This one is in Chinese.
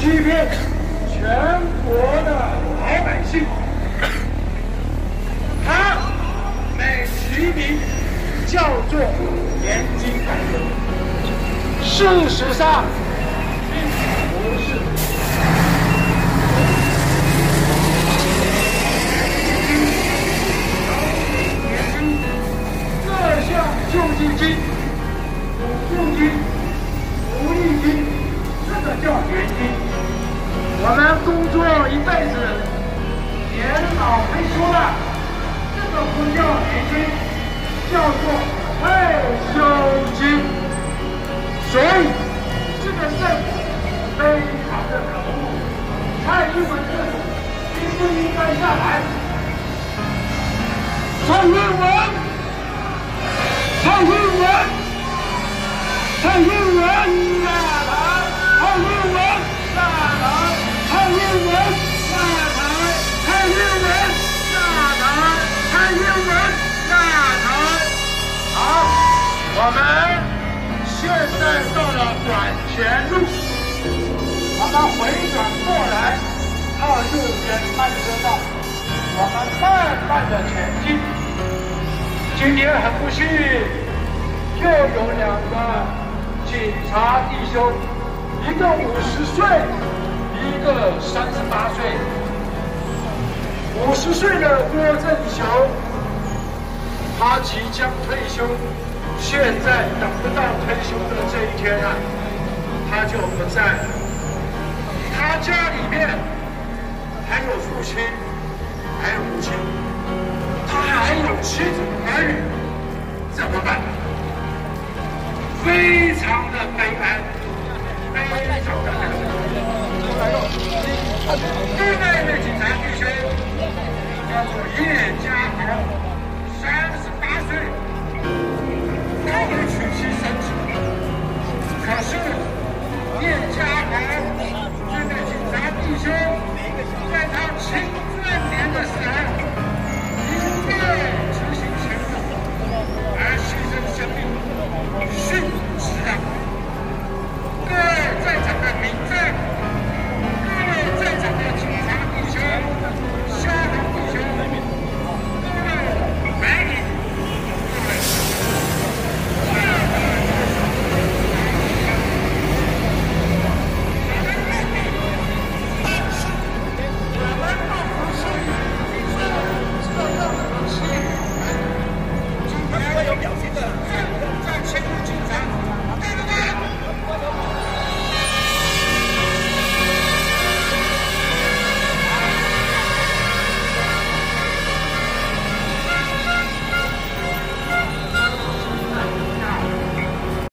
欺骗全国的老百姓。他美其名叫做年金改革，事实上并不是。年金各项救济金、补助金、福利金，这个叫年金。我们工作一辈子，年老退休了，这个不叫年金，叫做退休金。所以这个政府非常的可恶，蔡英文政府应不应该下台？蔡英文，蔡英文，蔡英文下台，蔡英文下台，蔡英文下台，蔡英文下台，蔡英文下台。好，我们现在到了管前路，我们回转过来，靠右边慢车道，我们慢慢的前进。今天很不幸，又有2个警察弟兄，一个50岁，一个38岁。50岁的郭正雄，他即将退休，现在等不到退休的这一天啊，他就不在了。他家里面还有父亲，还有母亲，他还有妻子儿女，怎么办？非常的悲哀，非常的难过。